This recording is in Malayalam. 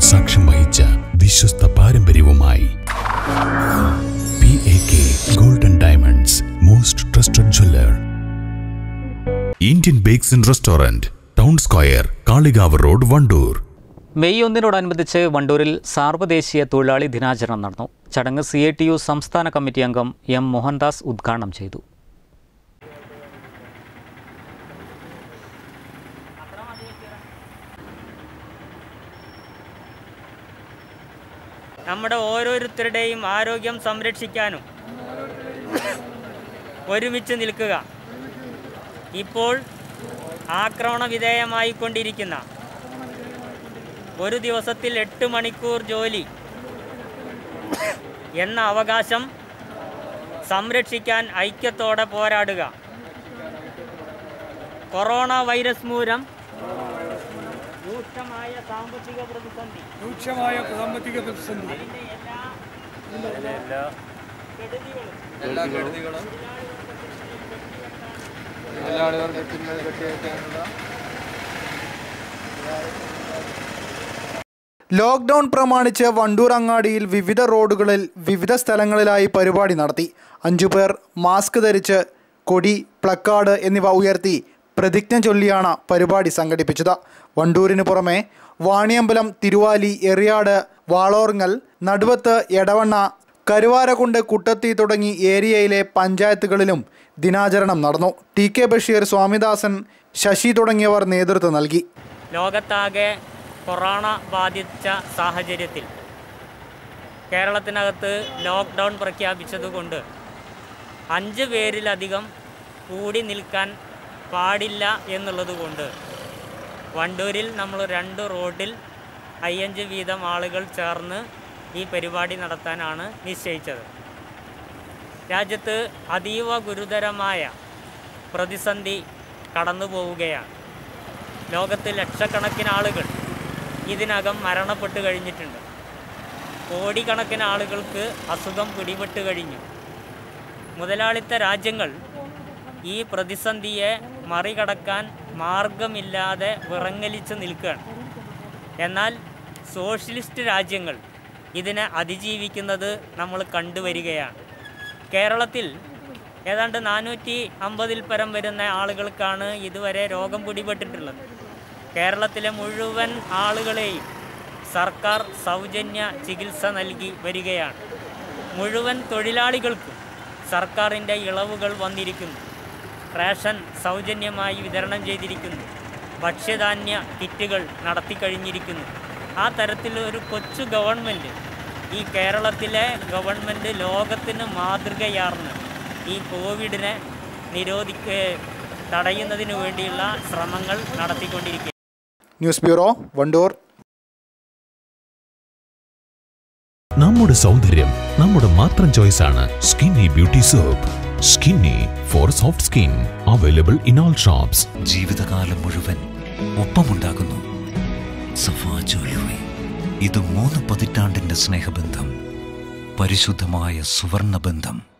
സാക്ഷ്യം വഹിച്ച വിശ്വസ്ത പാരമ്പര്യവുമായി PAK Golden Diamonds, most trusted jeweler. Indian Bakes and Restaurant, Town Square, Kaligav Road, Vandoor. May 1-നോടനുബന്ധിച്ച് വണ്ടൂരിൽ സാർവദേശീയ തൊഴിലാളി ദിനാചരണം നടന്നു. ചടങ്ങ് CITU സംസ്ഥാന കമ്മിറ്റി അംഗം M. മോഹൻദാസ് ഉദ്ഘാടനം ചെയ്തു. നമ്മുടെ ഓരോരുത്തരുടെയും ആരോഗ്യം സംരക്ഷിക്കാനും ഒരുമിച്ച് നിൽക്കുക. ഇപ്പോൾ ആക്രമണ വിധേയമായിക്കൊണ്ടിരിക്കുന്ന ഒരു ദിവസത്തിൽ 8 മണിക്കൂർ ജോലി എന്ന അവകാശം സംരക്ഷിക്കാൻ ഐക്യത്തോടെ പോരാടുക. കൊറോണ വൈറസ് മൂലം രൂക്ഷമായ സാമ്പത്തിക പ്രതിസന്ധി അതിൻ്റെ എല്ലാ കെടുതികളും ലോക്ക്ഡൌൺ പ്രമാണിച്ച് വണ്ടൂർ അങ്ങാടിയിൽ വിവിധ റോഡുകളിൽ വിവിധ സ്ഥലങ്ങളിലായി പരിപാടി നടത്തി. 5 പേർ മാസ്ക് ധരിച്ച് കൊടി, പ്ലക്കാർഡ് എന്നിവ ഉയർത്തി പ്രതിജ്ഞ ചൊല്ലിയാണ് പരിപാടി സംഘടിപ്പിച്ചത്. വണ്ടൂരിന് പുറമെ വാണിയമ്പലം, തിരുവാലി, എറിയാട്, വാളോർങ്ങൽ, നടുവത്ത്, എടവണ്ണ, കരുവാരകുണ്ട്, കുട്ടത്തി തുടങ്ങി ഏരിയയിലെ പഞ്ചായത്തുകളിലും ദിനാചരണം നടന്നു. TK ബഷീർ, സ്വാമിദാസൻ, ശശി തുടങ്ങിയവർ നേതൃത്വം നൽകി. ലോകത്താകെ കൊറോണ ബാധിച്ച സാഹചര്യത്തിൽ കേരളത്തിനകത്ത് ലോക്ക്ഡൗൺ പ്രഖ്യാപിച്ചതുകൊണ്ട് 5 പേരിലധികം കൂടി നിൽക്കാൻ പാടില്ല എന്നുള്ളതുകൊണ്ട് വണ്ടൂരിൽ നമ്മൾ 2 റോഡിൽ 5 വീതം ആളുകൾ ചേർന്ന് ഈ പരിപാടി നടത്താനാണ് നിശ്ചയിച്ചത്. രാജ്യത്ത് അതീവ ഗുരുതരമായ പ്രതിസന്ധി കടന്നു പോവുകയാണ്. ലോകത്ത് ലക്ഷക്കണക്കിന് ആളുകൾ ഇതിനകം മരണപ്പെട്ട് കഴിഞ്ഞിട്ടുണ്ട്. കോടിക്കണക്കിന് ആളുകൾക്ക് അസുഖം പിടിപെട്ട് കഴിഞ്ഞു. മുതലാളിത്ത രാജ്യങ്ങൾ ഈ പ്രതിസന്ധിയെ മറികടക്കാൻ മാർഗമില്ലാതെ വിറങ്ങലിച്ച് നിൽക്കുകയാണ്. എന്നാൽ സോഷ്യലിസ്റ്റ് രാജ്യങ്ങൾ ഇതിനെ അതിജീവിക്കുന്നത് നമ്മൾ കണ്ടുവരികയാണ്. കേരളത്തിൽ ഏതാണ്ട് 450-ൽ പരം വരുന്ന ആളുകൾക്കാണ് ഇതുവരെ രോഗം പിടിപെട്ടിട്ടുള്ളത്. കേരളത്തിലെ മുഴുവൻ ആളുകളെയും സർക്കാർ സൗജന്യ ചികിത്സ നൽകി വരികയാണ്. മുഴുവൻ തൊഴിലാളികൾക്കും സർക്കാരിൻ്റെ ഇളവുകൾ വന്നിരിക്കുന്നു. റേഷൻ സൗജന്യമായി വിതരണം ചെയ്തിരിക്കുന്നു. ഭക്ഷ്യധാന്യ കിറ്റുകൾ നടത്തിക്കഴിഞ്ഞിരിക്കുന്നു. ആ തരത്തിലൊരു കൊച്ചു ഗവൺമെൻറ്, ഈ കേരളത്തിലെ ഗവൺമെൻറ് ലോകത്തിന് മാതൃകയാർന്ന് ഈ കോവിഡിനെ തടയുന്നതിന് വേണ്ടിയുള്ള ശ്രമങ്ങൾ നടത്തിക്കൊണ്ടിരിക്കുക. News bureau, Wandoor. നമ്മുടെ സൗന്ദര്യം നമ്മുടെ മാത്രം ചോയ്സ് ആണ്. Skinny beauty soap. Skinny for soft skin. Available in all shops. ജീവിതകാലം മുഴുവൻ ഒപ്പമുണ്ടാകുന്നു. സഫാ ജ്വല്ലറി. ഇത് 3 പതിറ്റാണ്ടിന്റെ സ്നേഹബന്ധം, പരിശുദ്ധമായ സുവർണബന്ധം.